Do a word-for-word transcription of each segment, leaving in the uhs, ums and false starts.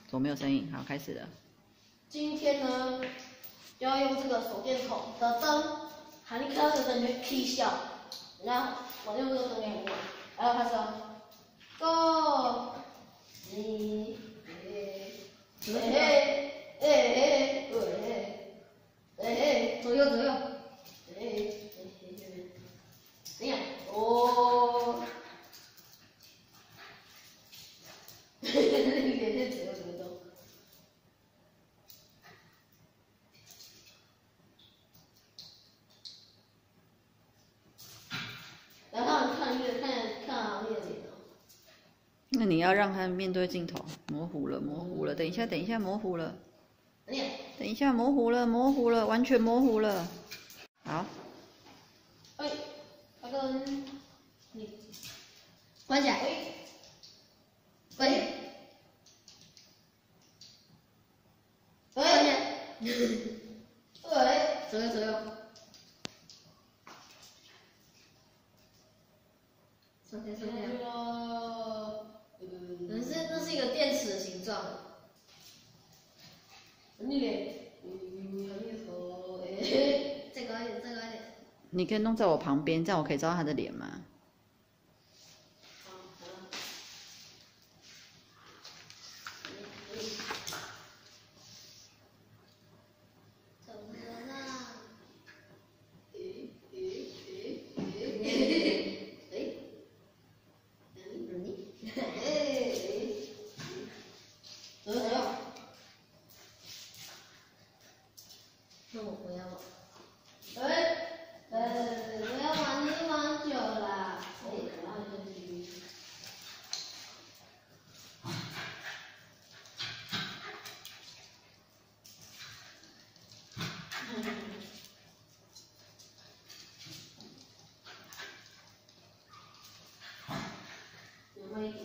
怎么没有声音？好，开始了。 今天呢，就要用这个手电筒的灯，喊你看到这个灯就 K 笑，然后我用这个灯给你玩，然后开始哦 ，Go， 一，哎哎哎哎哎哎，左右左右，哎哎哎呀，哦，嘿嘿嘿，脸在左右左右。 然后看月看看啊月脸哦。 那你要让他面对镜头，模糊了，模糊了。等一下，等一下，模糊了。等一下，模糊了，模糊了，完全模糊了。好。 哎，那个你关起来。关起来。关起来。喂，左右左右。 上天上天。可是那是一个电池的形状。你嘞？再高一点，再高一点。 你可以弄在我旁边，这样我可以照到他的脸吗？ 那我不要了。哎，呃，不要玩，你玩久了。哎，然后就去。有没有一点？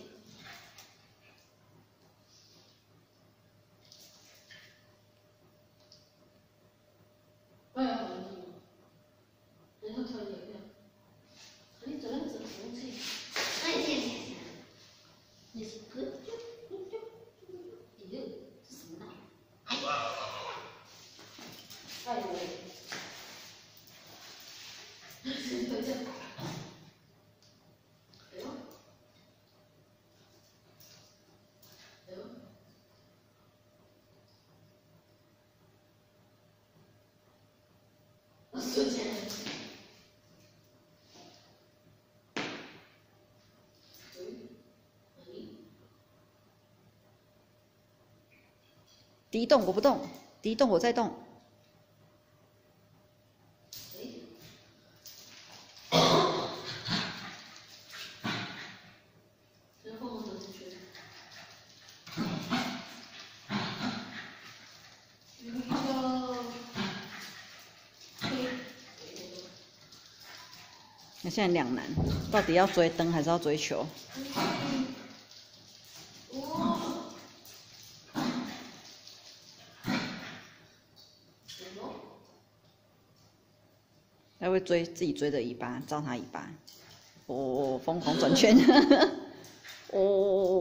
哎呀，好冷哦！然后突然有点，你昨天怎么生气？哎呀呀呀！你是哥哥，哎呦，这什么呢？哎呀！哎呦喂！有点。哎呦！哎呦！ 我收钱。 第一动我不动，第一动我再动。那现在两难，到底要追灯还是要追球？他会追自己追的尾巴，照他尾巴。哦，疯狂转圈！哦，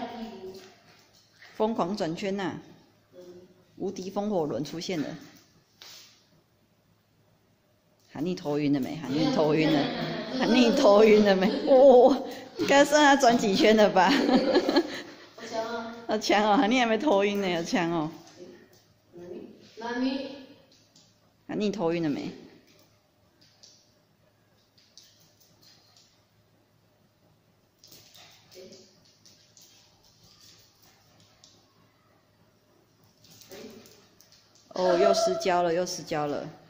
疯狂转圈呐、啊！无敌风火轮出现了。喊你头晕了没？喊你头晕了，喊你头晕了没？哦，应该剩下转几圈了吧？ 好强啊！ 好强哦！喊你还没头晕呢，好强哦！ 妈咪， 喊你头晕了没？哦，又失焦了，又失焦了。